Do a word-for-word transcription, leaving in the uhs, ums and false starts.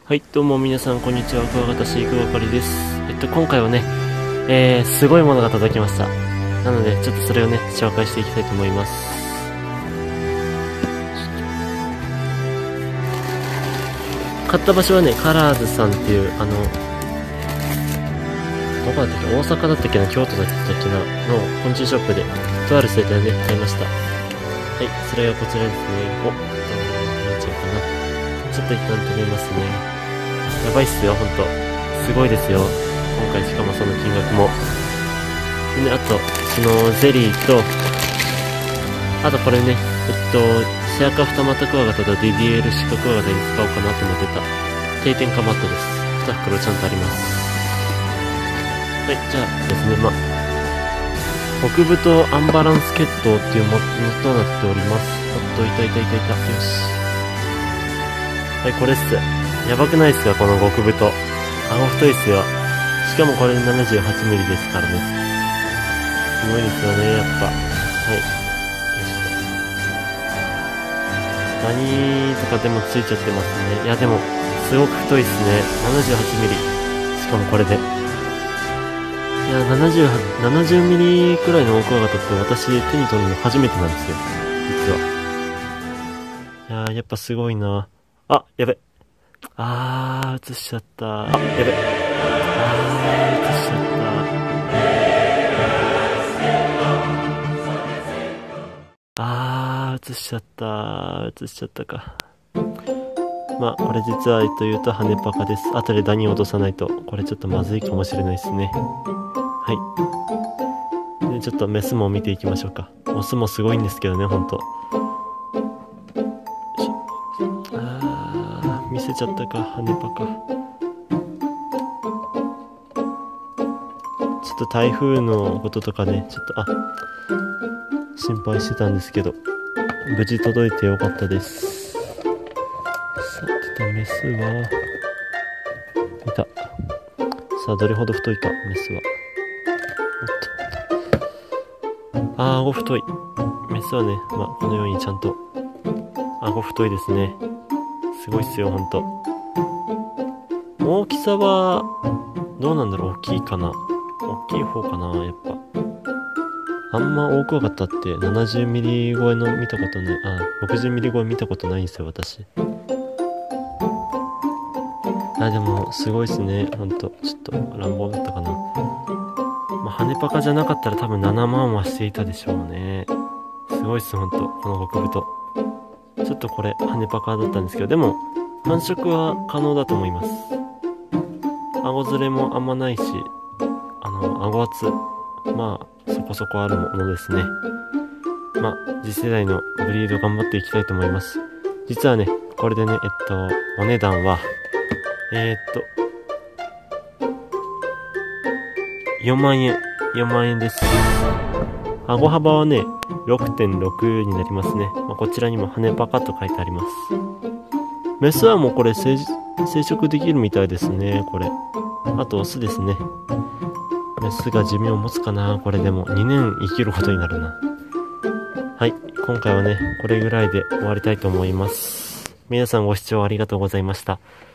はい、どうも皆さんこんにちは、クワガタ飼育係です。えっと、今回はね、えー、すごいものが届きました。なので、ちょっとそれをね、紹介していきたいと思います。買った場所はね、カラーズさんっていう、あの、どこだったっけ、大阪だったっけな、京都だったっけな、の昆虫ショップで、とある生態をね、買いました。はい、それがこちらですね。お、見えちゃうかな。ちょっと一旦止めますね。やばいっすよ、ほんと。すごいですよ。今回しかもその金額も。でね、あと、そのゼリーと、あとこれね、えっと、シェアカフタマタクワガタと ディーディーエル シカクワガタに使おうかなと思ってた定点化マットです。に袋ちゃんとあります。はい、じゃあですね、ま、極太アンバランス血統っていうものとなっております。おっと、いたいたいたいた。よし。はい、これっす。やばくないっすか、この極太。顎太いっすよ。しかもこれ ななじゅうはちミリ ですからね。すごいですよね、やっぱ。はい。よしと。ダニとかでもついちゃってますね。いや、でも、すごく太いっすね。ななじゅうはちミリ。しかもこれで。いや、ななじゅうはち、ななじゅうミリくらいのオオクワガタって私手に取るの初めてなんですよ。実は。いやー、やっぱすごいな。あ、やべ。あー、映しちゃった。あ、やべ。あー、映しちゃった。あー、映しちゃった。映しちゃったか。まあ、これ実はというと羽パカです。後でダニを落とさないと、これちょっとまずいかもしれないですね。はい。で、ちょっとメスも見ていきましょうか。オスもすごいんですけどね、ほんと。見せちゃったか、羽パカ。ちょっと台風のこととかね、ちょっと、あ、心配してたんですけど、無事届いてよかったです。さてと、メスは、いた。さあ、どれほど太いか、メスは。おっと。あー、顎太い。メスはね、まあ、このようにちゃんと、顎太いですね。すごいっすよ、ほんと。大きさは、どうなんだろう、大きいかな。大きい方かな、やっぱ。あんま大クワガタってななじゅうミリ超えの見たことない、あ、ろくじゅうミリ超え見たことないんですよ、私。あ、でも、すごいっすね、ほんと。ちょっと、乱暴だったかな。まあ、羽パカじゃなかったら多分ななまんはしていたでしょうね。すごいっす、ほんと、この極太。ちょっとこれ、羽パカだったんですけど、でも、繁殖は可能だと思います。顎ずれもあんまないし、あの、顎圧、まあ、そこそこあるものですね。まあ、次世代のブリード頑張っていきたいと思います。実はね、これでね、えっと、お値段は、えー、っと、よんまんえん、よんまんえんです。顎幅はね、ろくてんろく になりますね。まあ、こちらにも羽パカと書いてあります。メスはもうこれ生生殖できるみたいですね、これ。あとオスですね。メスが寿命を持つかな、これでも。にねん生きることになるな。はい、今回はね、これぐらいで終わりたいと思います。皆さんご視聴ありがとうございました。